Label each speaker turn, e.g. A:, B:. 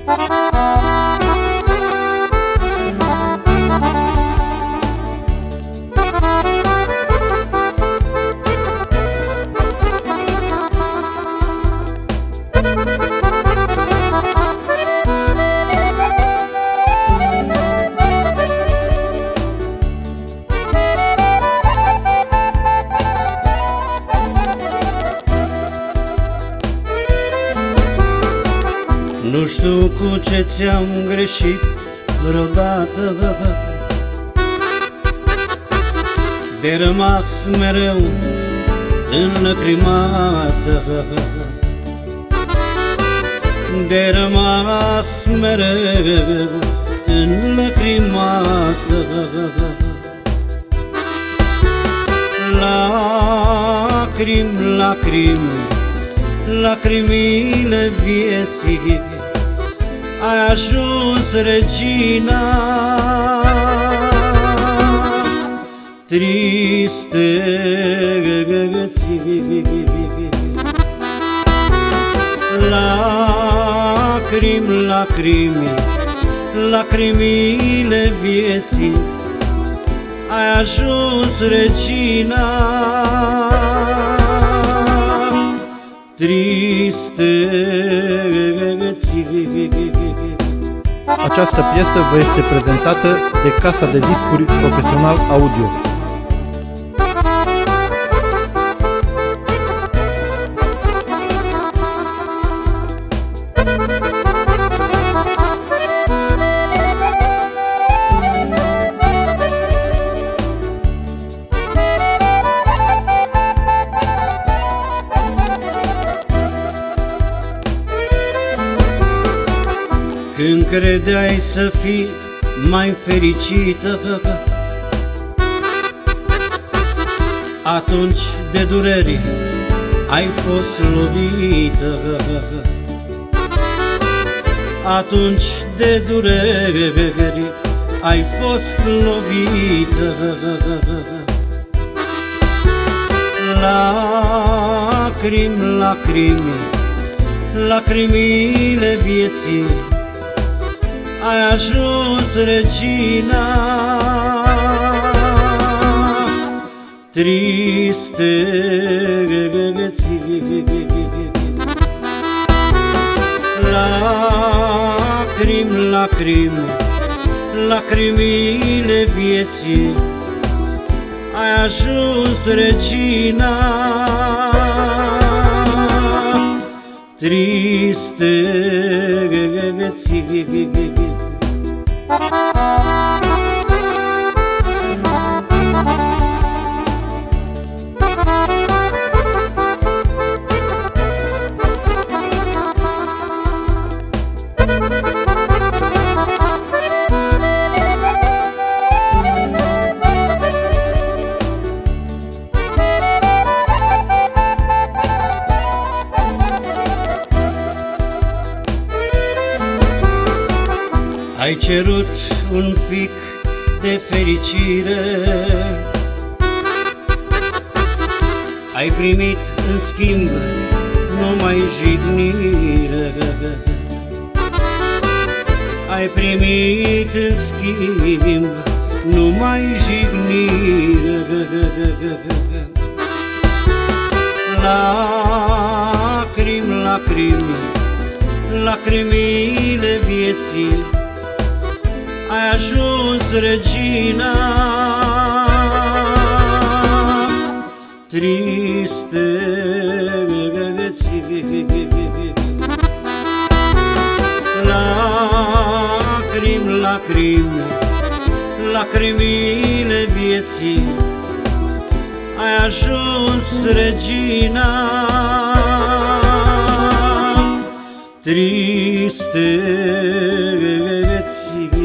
A: Nu știu cu ce ți-am greșit vreodată, de rămas mereu înlăcrimată, de rămas mereu înlăcrimată. Lacrimi, lacrimi, lacrimile vieții, ai ajuns, regina, tristeții. Lacrimi, lacrimi, lacrimile vieții, ai ajuns, regina, tristeții.
B: Această piesă vă este prezentată de Casa de Discuri Profesional Audio.
A: Când credeai să fii mai fericită, atunci de dureri ai fost lovită, atunci de dureri ai fost lovită. Lacrimi, lacrimi, lacrimile vieții, ai ajuns, regina, tristeții. Lacrimi, lacrimi, lacrimile vieții, ai ajuns, regina, tristeții. Ai cerut un pic de fericire, ai primit în schimb numai jignire. Ai primit în schimb numai jignire. Lacrimi, lacrimi, lacrimile vieții, ai ajuns, regina, tristeții. Lacrimi, lacrimi, lacrimile vieții, ai ajuns, regina, tristeții.